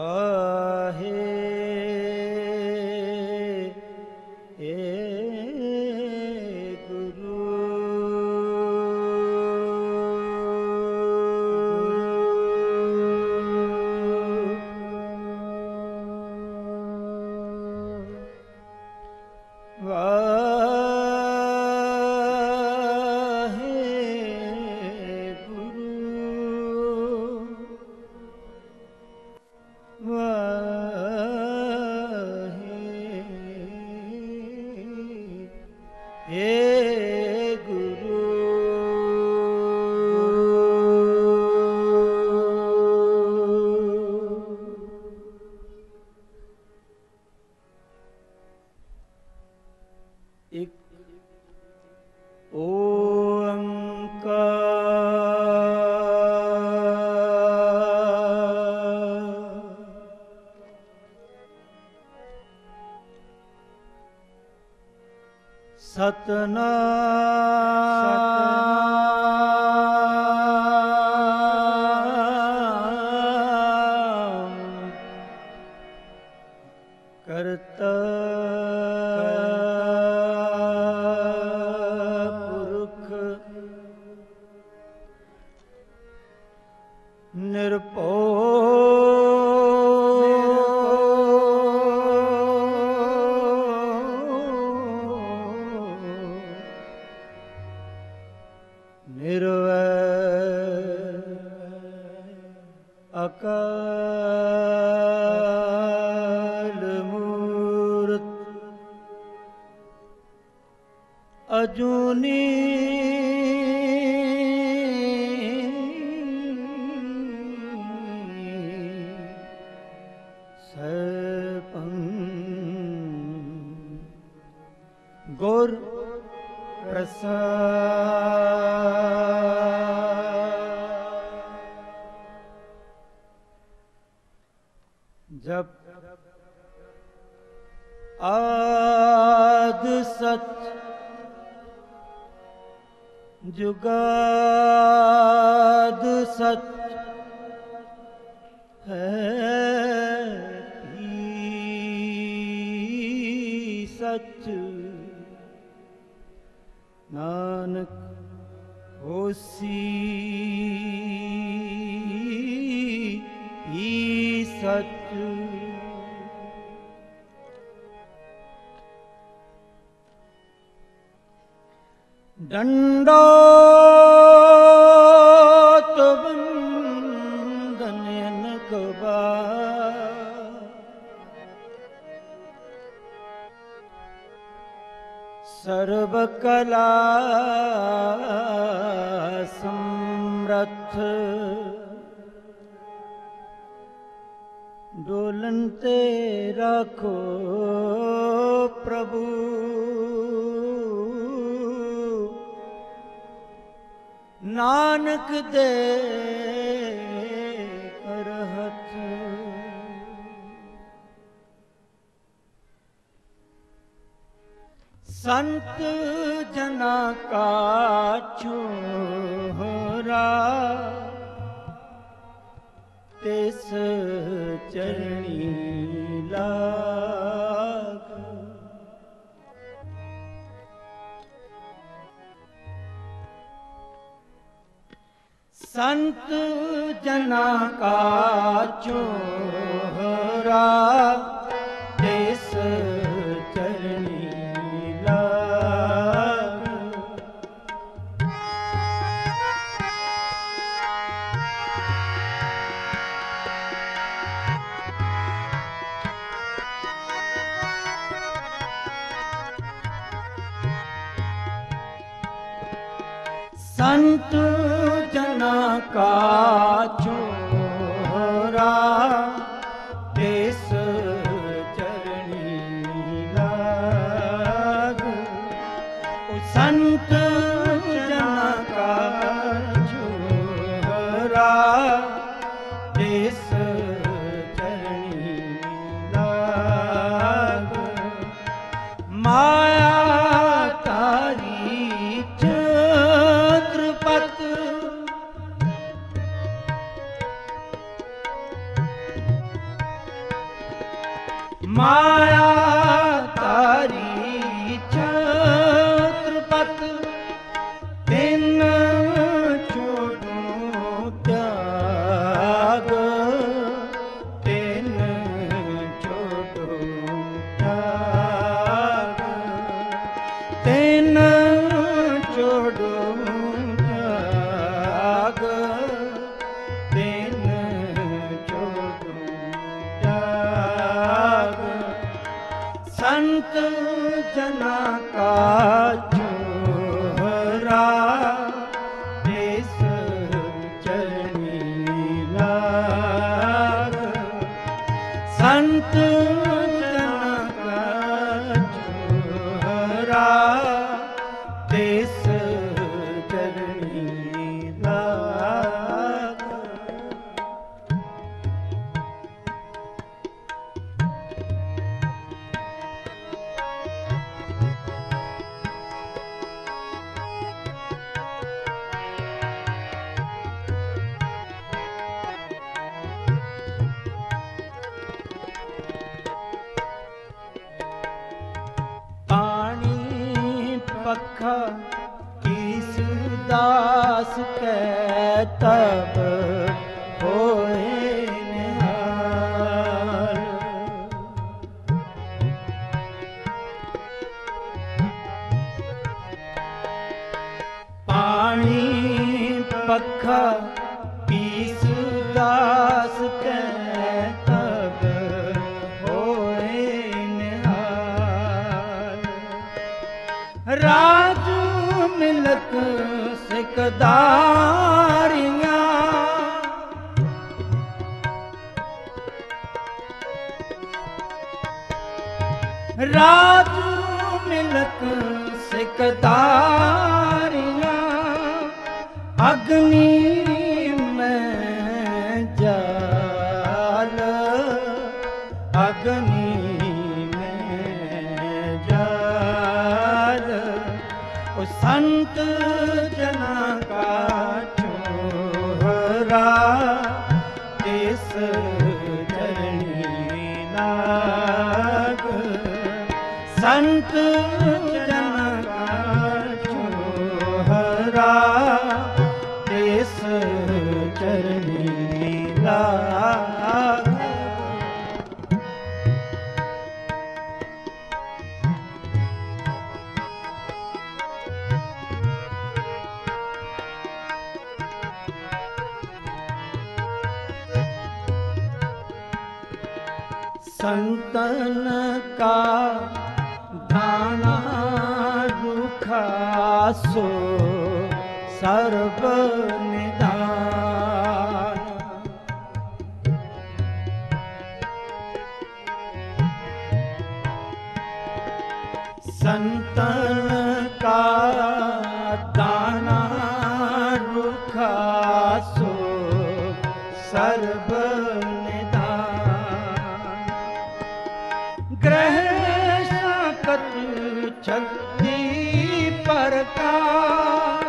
वाहे सतनाम करता पुरख निर्भय अकाल मूर्त अजूनी सर्पं गुर प्रसाद। जब आद सच जुगाद सच है भी सच, नानक होसी ही सच। दंडोत बंदन अनकबा, सर्व कला समर्थ, डोलनते राखो प्रभु, नानक दे करहत। संत जना का छोरा तिस चरणी लाग, संत जना का छोरा तिस चरणी लाग। संत जना का छोरा तिस चरणी लाग। संत जना का छोरा तिस चरणी लाग। माया माया तारी छत्रपत तिन छोड़ू त्याग, तिन छोड़ू त्याग, तिन छोड़ू त्याग, तिन छोड़ू त्याग। संत जना का जोहरा देश चरनी लाग, संत जना का जोहरा देश चरनी लाग। पानी पखा किस दास के तब होए निहाल, पानी पखा किस दास के तब होए निहाल। राजू मिलक सिकदारियां, राजू मिलक सिकदारियां, अग्नि में जाल, अग्नि में जाल। ओ संत जना का छोहरा देश चरनी लाग, संत जना का छोहरा देश चरनी लाग। संतन का दाना रुखा सो सर्व निदान, संतन का दाना रुखा सो सर्व निदान। ग्रह साकत शक्ति प्रकार,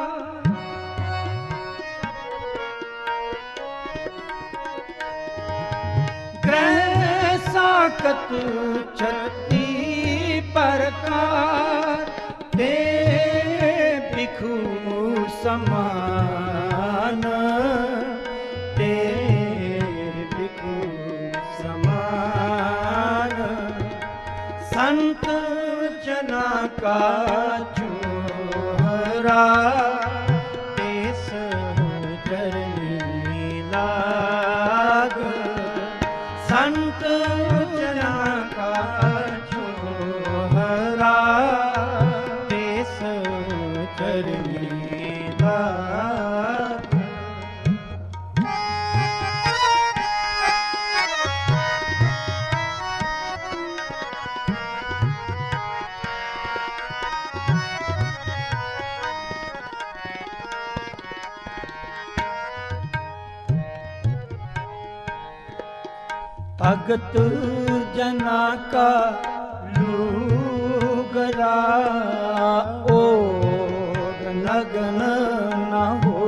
ग्रह साकत शक्ति प्रकार, दे भिखु समान, दे भिखु समान। संत जना का छोहरा देश चरनी लाग, संत जना का छोहरा देश चरनी लाग। भगत जना का लूगरा और नगन न हो,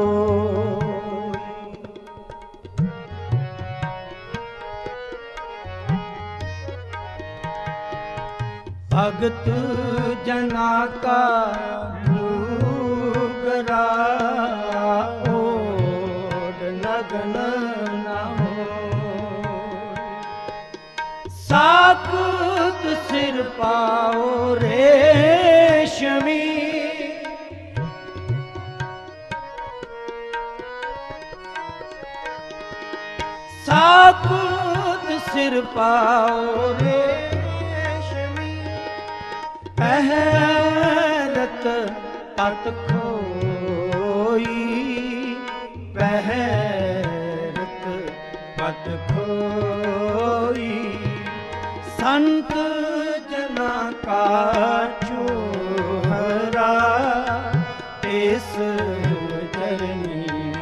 भगत जना का डूगरा ओढ़ नगन न हो। साकुत सिर पाओ रेशमी, साकुत सिर पाओ रेशमी, पहरत पत खोई, पहरत पत खोई। संत जना का चोहरा तेस चरनी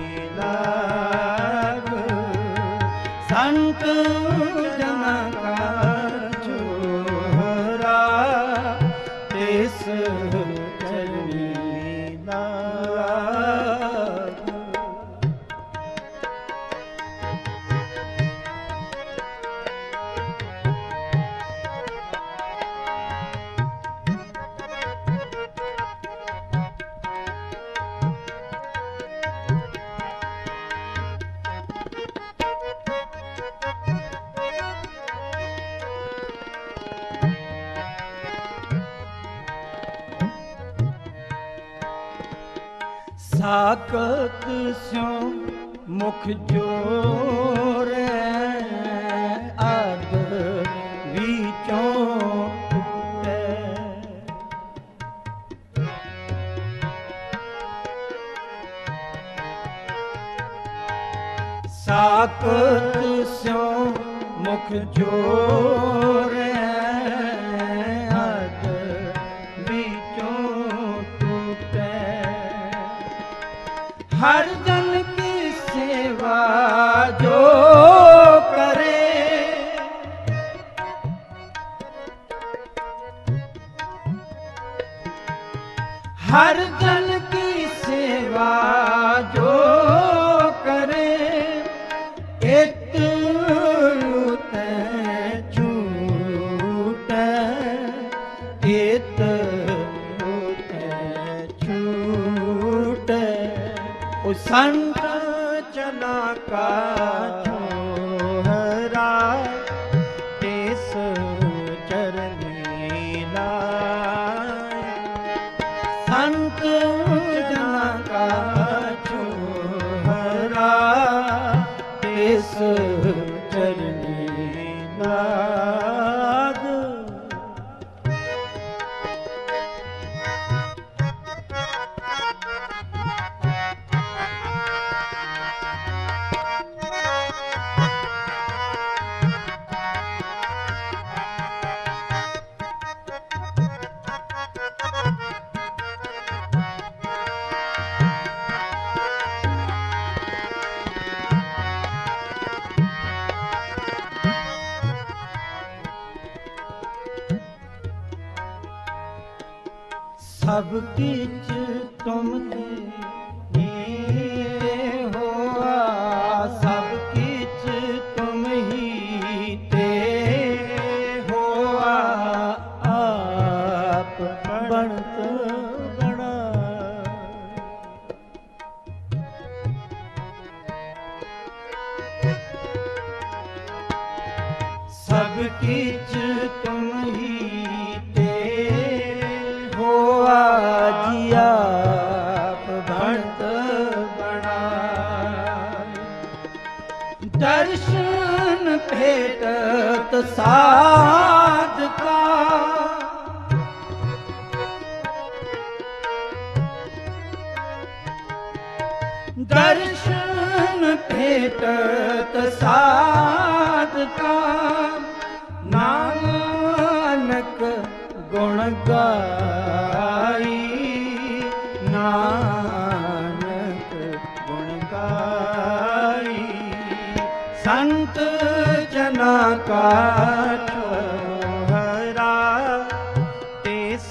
लाग। संत जना का चोहरा तेस चरनी लाग। साकत स्यों मुख जोर आद बीचों टूटे। साकत स्यों मुख जोर आद बीचों टूटे। हर जन की सेवा जो करे, हर जन की सेवा जो करे, इतने छूटे, इतने छूटे। उस संत जना का चोहरा तेस चरनी लाग। संत जना का चोहरा तेस चरनी लाग। सब किच तुम ते होआ, सब किच तुम ही ते होआ। आप बनत बड़ा, सब किच तुम ही जिया भणत बड़ा। दर्शन भेटत साध का, दर्शन भेटत साध का। नानक गुण गाई, नानक गुण गाई। संत जना का चोहरा तेस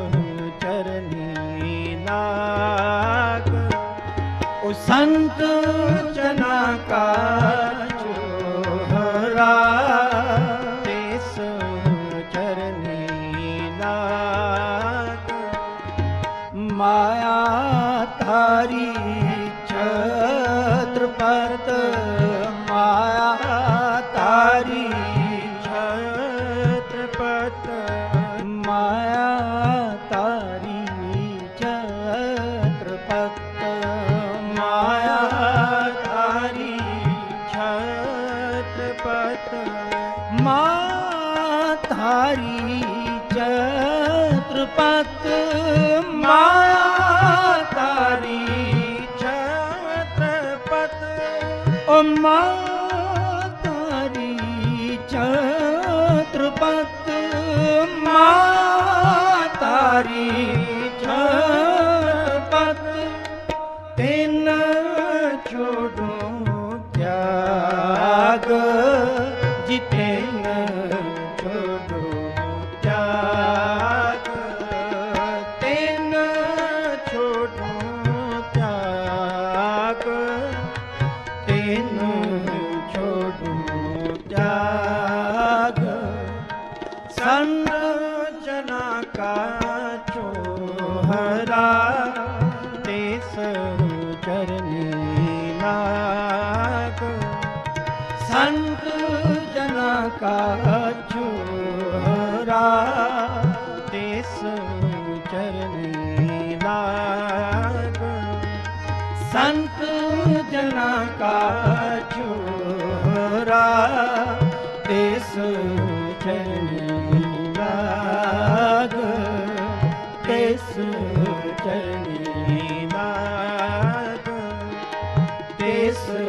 चरनी लाग। ओ संत जना का चोहरा तेस चरनी माँ थारी छत्रपत, माँ तारी छत्रपत, ओ माँ तारी छत्रपत, माँ तारी छत्रपत, तेन छोड़ो त्याग, जितेन छोड़ो त्याग, तेन छोड़ो त्याग, तेन छोड़ो त्याग, संरचना का चोहरा, देश चरनी लाग, संत जना का चोहरा, देश चरनी लाग, संत जना का चोहरा, देश चरनी लाग, देश चरनी लाग, देश